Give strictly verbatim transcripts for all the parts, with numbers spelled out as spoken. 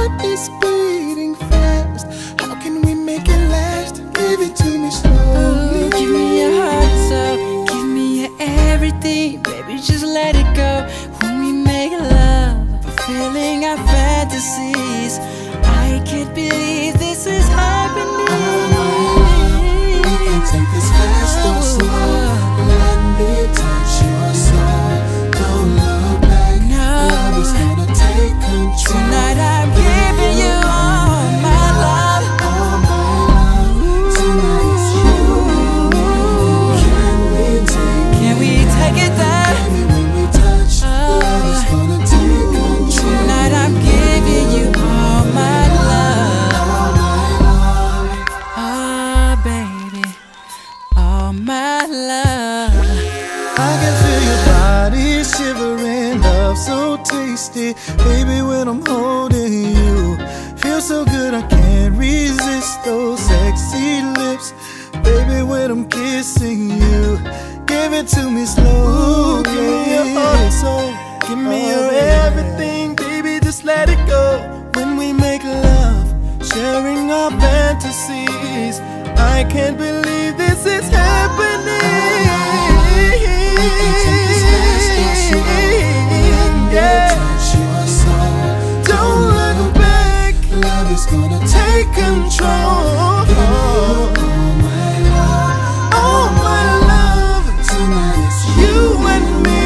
heart is beating fast. How can we make it last? Give it to me slowly. Ooh, give me your heart and soul, give me your everything. Baby, just let it go. When we make love, fulfilling our fantasies, I can't believe this is happening. We can take this fast or slow. Let me touch your soul. Don't look back. No. Love is gonna take control. Tonight I'm giving you all my love. All my love. Tonight it's you and me. Can we take Can we take it there? Baby, when we touch, love is gonna take control. Tonight I'm giving you all my love. All my love. Oh baby, all my love. I can feel your body shivering, love so tasty. Baby, when I'm holding you, feel so good I can't resist those sexy lips. Baby, when I'm kissing you, give it to me slow. Give me your heart and soul, give me your everything. Baby, just let it go. When we make love, sharing our fantasies, I can't believe this is happening. We can take this fast or slow. Let me touch your soul. Don't look back, Love is gonna take control. Give you all my love. All my love, Tonight it's you and me.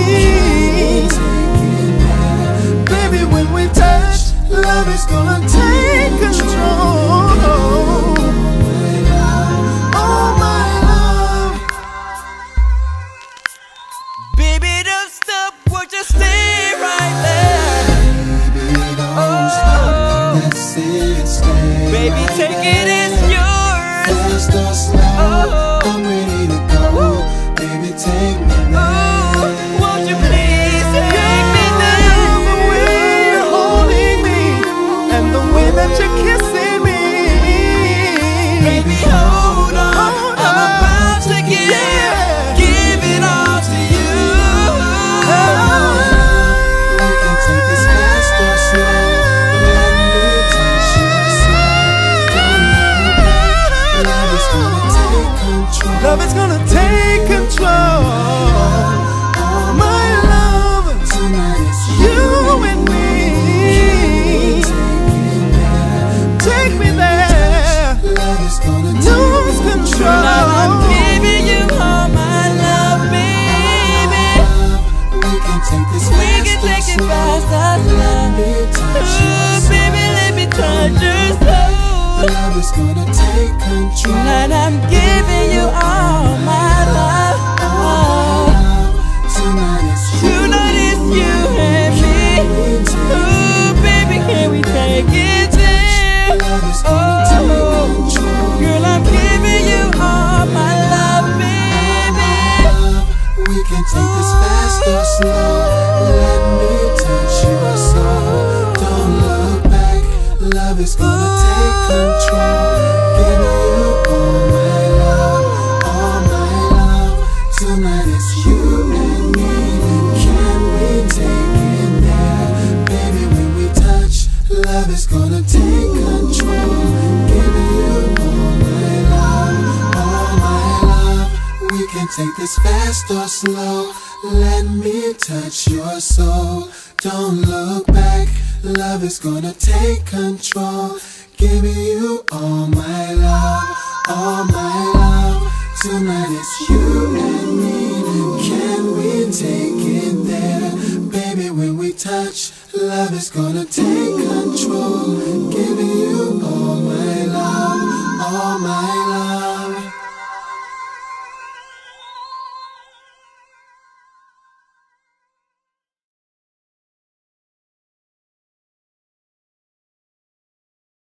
take it there. Baby, when we touch, love is gonna take control. My love. All my love. Baby, don't stop, won't you stay right there? Baby, don't stop. That's it, stay Baby, right take there. it, it's yours. Fast or slow, Oh. I'm ready to go. Baby, take me there. Oh, won't you please take me there? The way you're holding me and the way that you're kissing me. Baby, hold on, Hold I'm on. about to give, Yeah. give it all to you. We can take this fast or slow. Let me touch your soul. Don't look back. Love is gonna take control. Love is gonna take control. My love, Tonight it's you and me. Take me there, Love is gonna lose take control. Now I'm giving you all my love, baby. We can take this We fast can or take it slow. fast or Let slow. me touch your Ooh, soul. baby, let me touch your soul. Love is gonna take control. Tonight I'm giving you all my love. Oh, Tonight it's you. tonight it's you and me. Ooh, baby, can we take it there? Love is gonna take Oh, control. girl, I'm giving you all my love, baby. We can take this fast or slow. Let me touch your soul. Don't look back. Love is gonna take control. Giving you all my love, all my love. Tonight it's you and me. Can we take it there? Baby, when we touch, love is gonna take control. Giving you all my love, all my love. We can take this fast or slow. Let me touch your soul. Don't look back. Love is gonna take control. Giving you all my love, all my love. Tonight it's you and me. Can we take it there? Baby, when we touch, love is gonna take control. Giving you all my love, all my love.